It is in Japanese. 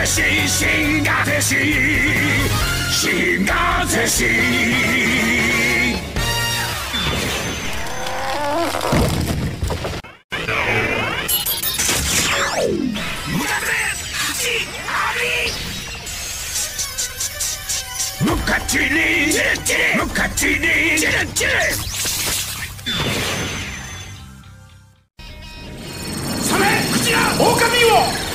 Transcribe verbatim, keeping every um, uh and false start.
し新がぜし新がぜしムカチリムカチリサメクジラ狼を